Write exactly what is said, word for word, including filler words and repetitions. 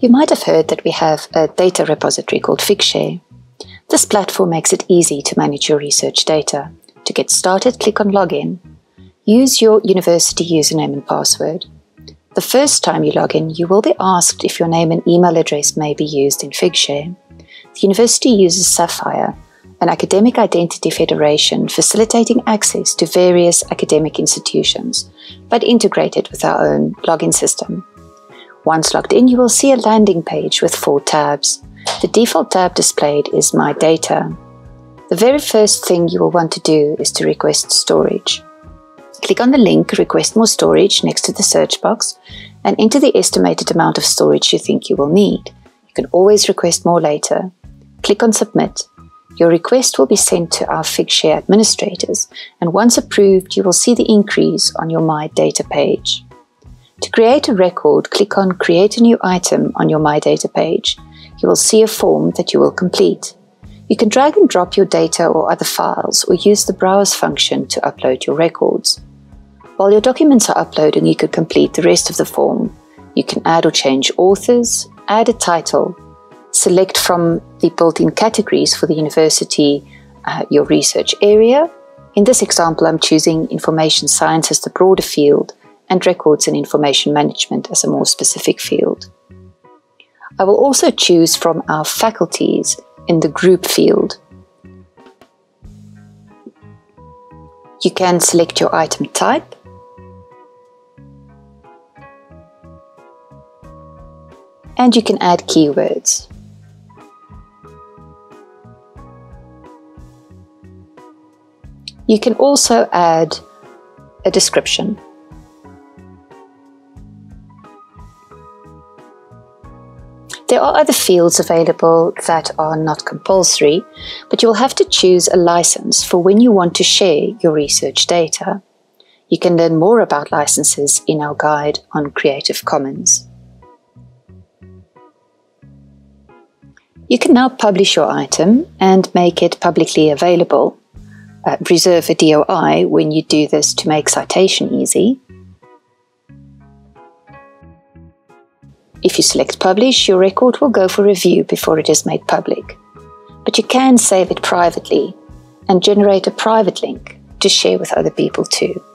You might have heard that we have a data repository called figshare. This platform makes it easy to manage your research data. To get started, click on Login. Use your university username and password. The first time you log in, you will be asked if your name and email address may be used in figshare. The university uses Sapphire, an academic identity federation facilitating access to various academic institutions, but integrated with our own login system. Once logged in, you will see a landing page with four tabs. The default tab displayed is My Data. The very first thing you will want to do is to request storage. Click on the link Request More Storage next to the search box and enter the estimated amount of storage you think you will need. You can always request more later. Click on Submit. Your request will be sent to our figshare administrators, and once approved, you will see the increase on your My Data page. To create a record, click on Create a New Item on your My Data page. You will see a form that you will complete. You can drag and drop your data or other files, or use the Browse function to upload your records. While your documents are uploading, you could complete the rest of the form. You can add or change authors, add a title, select from the built-in categories for the university, uh, your research area. In this example, I'm choosing Information Science as the broader field and Records and Information Management as a more specific field. I will also choose from our faculties in the group field. You can select your item type, and you can add keywords. You can also add a description. There are other fields available that are not compulsory, but you will have to choose a license for when you want to share your research data. You can learn more about licenses in our guide on Creative Commons. You can now publish your item and make it publicly available. Uh, reserve a D O I when you do this to make citation easy. If you select Publish, your record will go for review before it is made public. But you can save it privately and generate a private link to share with other people too.